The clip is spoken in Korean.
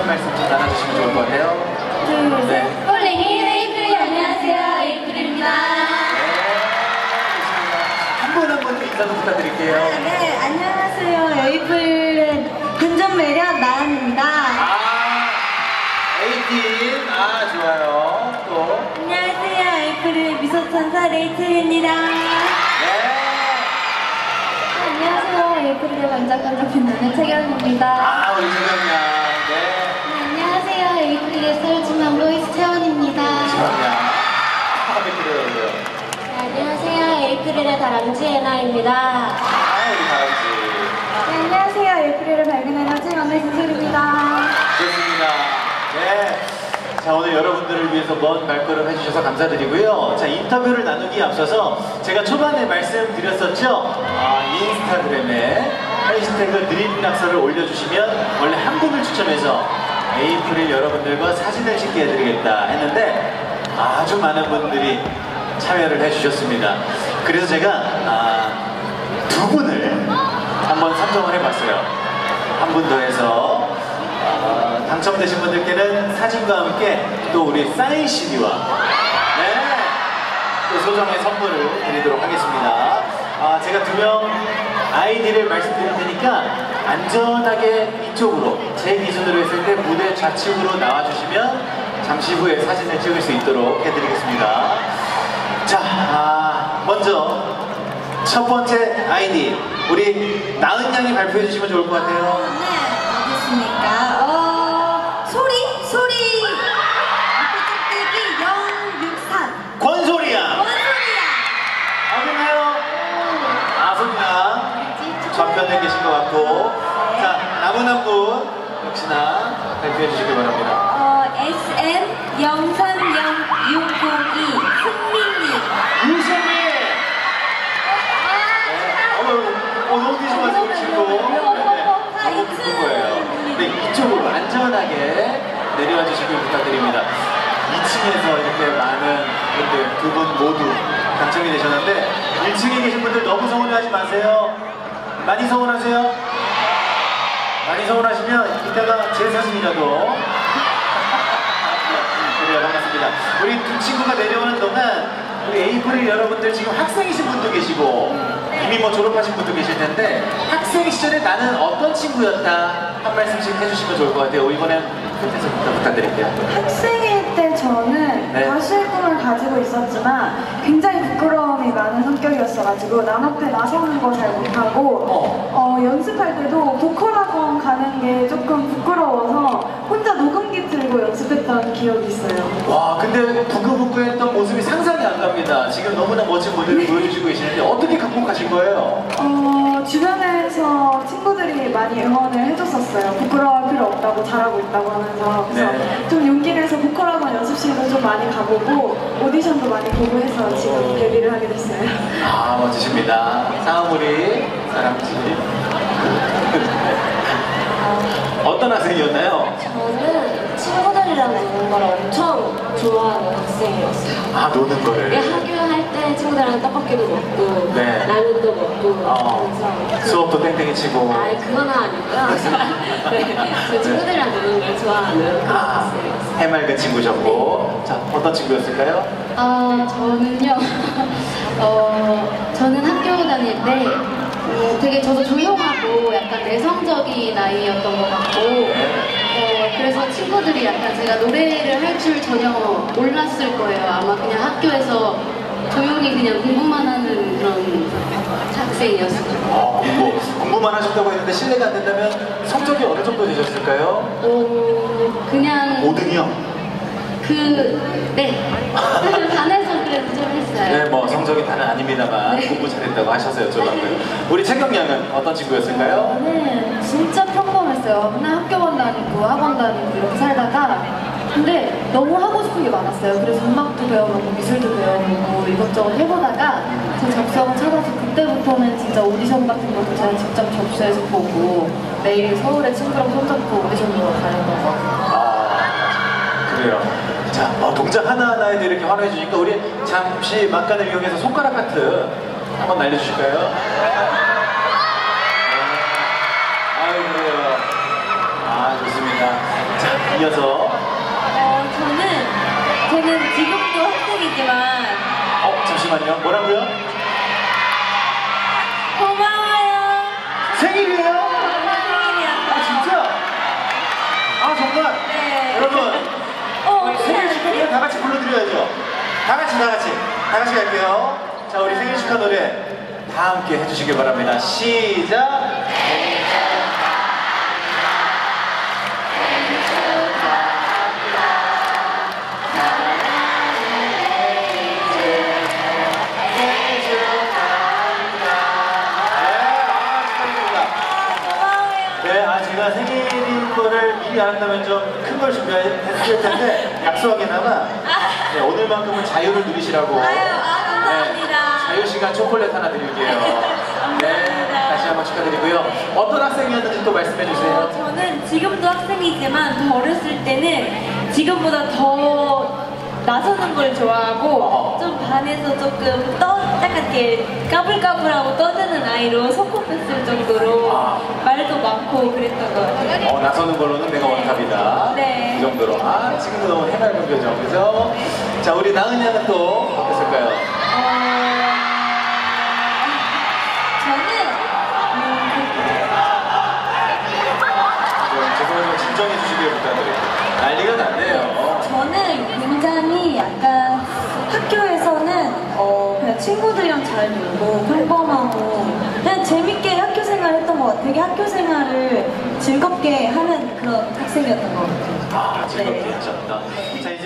한 말씀 좀 나눠주시면 좋을 것 같아요. 네. 폴링인 에이프릴, 안녕하세요. 에이프릴입니다. 한 분 한 분 인사도 부탁드릴게요. 네, 안녕하세요. 에이프릴 근접 매력 나은입니다. 에이틴, 좋아요. 또. 안녕하세요. 에이프릴 미소천사 레이첼입니다. 안녕하세요. 에이프릴의 반짝반짝 빛나는 최경입니다. 우리 최경양. 안녕하세요. 에이프릴의 썰춤한 보이스 채원입니다. 최경양. 그래요. 안녕하세요. 에이프릴의 다람쥐 예나입니다. 우리 다람쥐. 안녕하세요. 에이프릴을 밝은 에너지 막내 진솔입니다. 좋습니다. 네. 자, 오늘 여러분들을 위해서 먼 발걸음 해주셔서 감사드리고요. 자, 인터뷰를 나누기에 앞서서 제가 초반에 말씀드렸었죠. 인스타그램에 해시태그 드림낙서를 올려주시면 원래 한 분을 추첨해서 에이프릴 여러분들과 사진을 찍게 해드리겠다 했는데 아주 많은 분들이 참여를 해주셨습니다. 그래서 제가 두 분을 한번 선정을 해봤어요. 한 분 더 해서 당첨되신 분들께는 사진과 함께 또 우리 사인 CD와 또 소정의 선물을 드리도록 하겠습니다. 제가 두 명 아이디를 말씀드릴 테니까 안전하게 이쪽으로 제 기준으로 했을 때 무대 좌측으로 나와주시면 잠시 후에 사진을 찍을 수 있도록 해드리겠습니다. 자, 먼저 첫 번째 아이디 우리 나은 양이 발표해 주시면 좋을 것 같아요. 네, 알겠습니까? 소리 앞에 짝대기 063 권소리야. 권소리야. 어디나요? 소리야. 좌편에 계신 것 같고. 자, 남은 한 분 역시나 발표해 주시길 바랍니다. SM 030602 승민님. 유승민. 너무 뒤집어서 지금 너무 기쁜 거예요. 네, 이쪽으로 안전하게 내려와 주시길 부탁드립니다. 2층에서 이렇게 많은 분들 두 분 모두 당첨이 되셨는데 1층에 계신 분들 너무 서운해하지 마세요. 많이 서운하세요? 많이 서운하시면 이따가 제 사진이라도 그래요. 반갑습니다. 우리 두 친구가 내려오는 동안 우리 에이프릴 여러분들 지금 학생이신 분도 계시고 이미 뭐 졸업하신 분도 계실 텐데 학생 시절에 나는 어떤 친구였다 한 말씀씩 해주시면 좋을 것 같아요. 이번엔 끝에서부터 부탁드릴게요. 학생일 때 저는 가수의 꿈을 가지고 있었지만 굉장히 부끄러움이 많은 성격이었어가지고 남 앞에 나서는 거 잘 못하고 연습할 때도 보컬 학원 가는 게 조금 부끄러워서 혼자 녹음기 들고 연습했던 기억이 있어요. 와, 근데 부끄부끄했던 모습이 상상이 안 갑니다. 지금 너무나 멋진 무대를 보여주시고 계시는데 어떻게 극복하실 거예요? 주변에서 친구들이 많이 응원을 해줬었어요. 부끄러워할 필요 없다고 잘하고 있다고 하면서. 그래서 좀 용기 내서 보컬 학원 연습실도 좀 많이 가보고 오디션도 많이 보고 해서 지금 데뷔를 하게 됐어요. 멋지십니다. 상아무리 사람지 어떤 학생이었나요? 저는 친구들이랑 노는 걸 엄청 좋아하는 학생이었어요. 노는 거를? 학교 할 때 친구들이랑 떡볶이도 먹고 라면도 먹고 그래서 수업도 땡땡이 치고 그건 아니고요. 저 친구들이랑 노는 걸 좋아하는 그런 학생이었어요. 해맑은 친구셨고 자, 어떤 친구였을까요? 저는요 저는 학교 다닐 때 되게 저도 조용하고 약간 내성적인 아이였던 것 같고 그래서 친구들이 약간 제가 노래를 할 줄 전혀 몰랐을 거예요. 아마 그냥 학교에서 조용히 그냥 공부만 하는 그런 학생이었어요. 공부만 하셨다고 했는데 실례가 안 된다면 성적이 어느 정도 되셨을까요? 그냥 5등이요? 반에서 그래도 좀 했어요. 네, 뭐 성적이 다는 아닙니다만 공부 잘했다고 하셔서 여쭤봤고요. 우리 최경양은 어떤 친구였을까요? 저는 진짜 평범했어요. 맨날 학교만 다니고 학원 다니고 이렇게 살다가 근데 너무 하고 싶은 게 많았어요. 그래서 음악도 배워보고 미술도 배워보고 이것저것 해보다가 제 적성을 찾아서 그때부터는 진짜 오디션 같은 것도 제가 직접 접수해서 보고 매일 서울에 친구랑 손잡고 오디션 보러 다녔던 것 같아요. 그래요. 자, 동작 하나하나에도 이렇게 환호해 주니까 우리 잠시 막간을 이용해서 손가락 하트 한번 날려주실까요? 그래요. 좋습니다. 자, 이어서. 저는 지금도 학생이지만 잠시만요. 뭐라고요? 고마워요. 생일이에요? 생일이야. 아, 진짜? 아, 정말? 네. 여러분, 우리 어떡해. 생일 축하 노래 다 같이 불러드려야죠. 다 같이 갈게요. 자, 우리 생일 축하 노래 다 함께 해주시길 바랍니다. 시작! 제가 생일인 거를 미리 알았다면 좀 큰 걸 준비했을 텐데 약속하기나마 네, 오늘만큼은 자유를 누리시라고 감사합니다. 자유 시간 초콜릿 하나 드릴게요. 네, 다시 한번 축하드리고요. 어떤 학생이었는지 또 말씀해 주세요. 저는 지금도 학생이지만 더 어렸을 때는 지금보다 더 나서는 걸 좋아하고 좀 반에서 조금 약간 이렇게 까불까불하고 떠드는 아이로 손꼽혔을 정도로 말도 많고 그랬던 것 같아요. 나서는 걸로는 내가 원탑이다. 네. 그 정도로. 지금도 너무 해맑은 표정, 그죠? 자, 우리 나은 양은 또 어땠을까요? 죄송하지만 진정해 주시길 부탁드려요. 난리가 났네요. 저는 굉장히 약간 학교에서는 그냥 친구들이랑 잘 놀고 평범하고 그냥 재밌게 학교 생활을 했던 것 같아요. 되게 학교 생활을 즐겁게 하는 그런 학생이었던 것 같아요. 즐겁게 네. 하셨다. 자, 이제